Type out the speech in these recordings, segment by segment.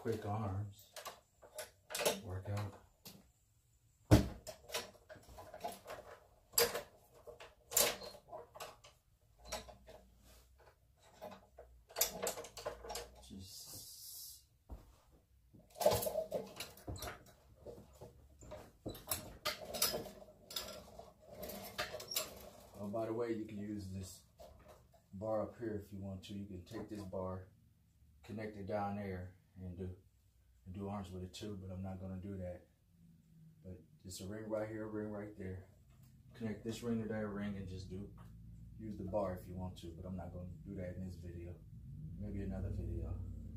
quick arms workout. Oh, by the way, you can use this bar up here if you want to. You can take this bar, connect it down there, and do arms with it too, but I'm not gonna do that. But just a ring right here, a ring right there. Connect this ring to that ring and just use the bar if you want to, but I'm not gonna do that in this video. Maybe another video.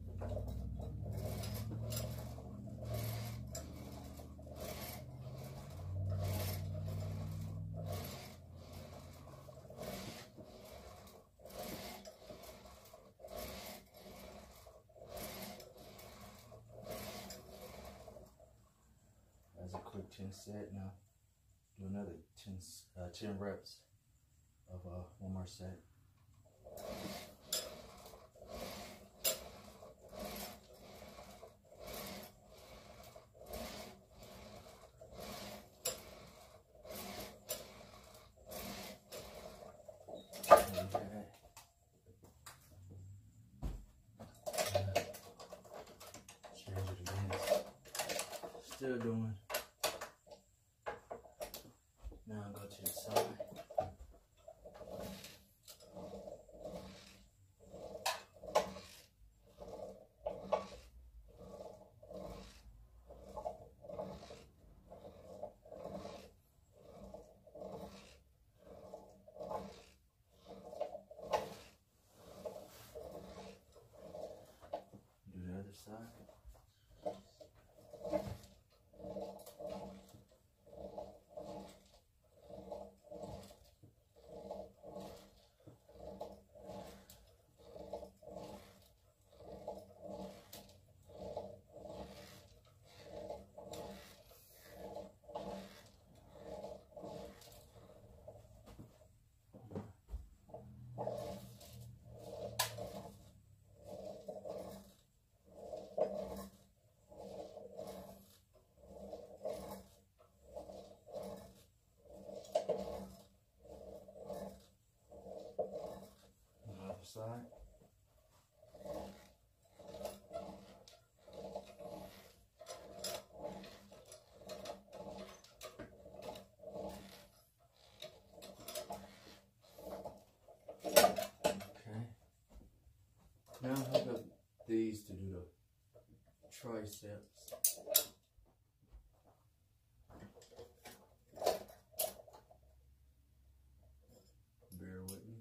That's a quick 10 set. Now do another 10 reps of one more set. Change it again. Still doing. Now I'll go to the side. Do the other side. Side. Okay. Now hook up these to do the triceps. Bear with me.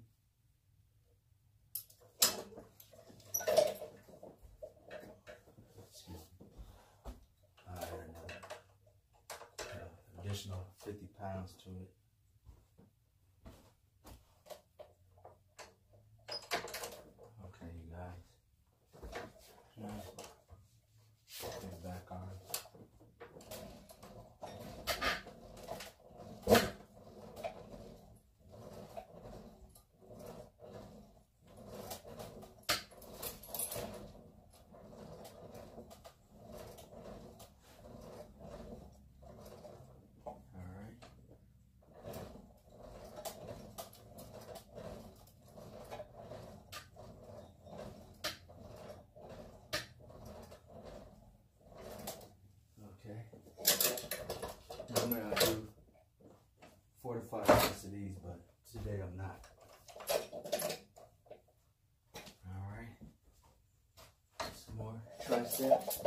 Additional 50 pounds to it. Okay, you guys. Now, get back on. Normally I do 4 to 5 sets of these, but today I'm not. Alright. Some more triceps.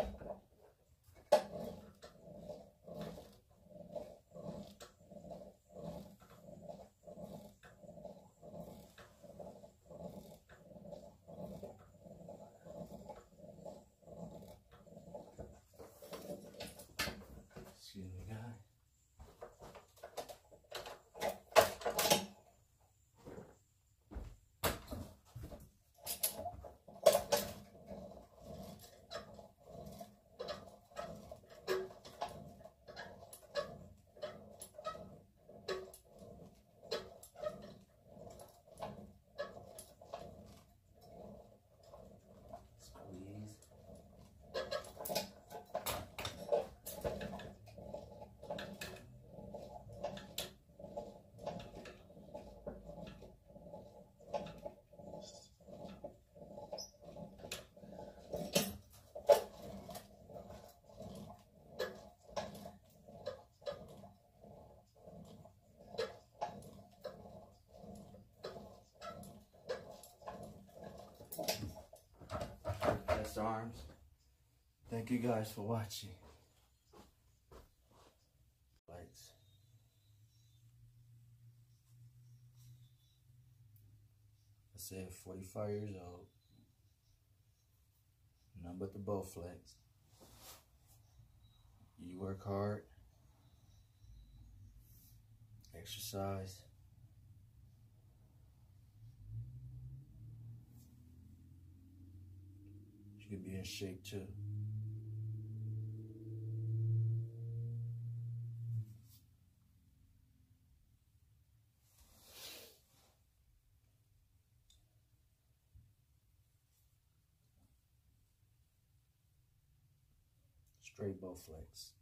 Excuse me, guys. arms. Thank you guys for watching. Lights. I said 45 years old. Nothing but the Bowflex. You work hard, exercise, you can be in shape too. Straight Bowflex.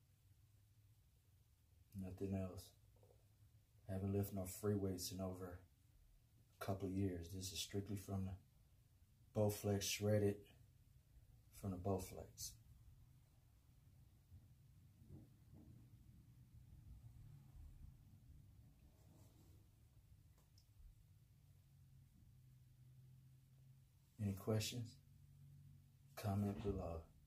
Nothing else. Haven't lifted no free weights in over a couple of years. This is strictly from the Bowflex, shredded from the Bowflex. Any questions? Comment below.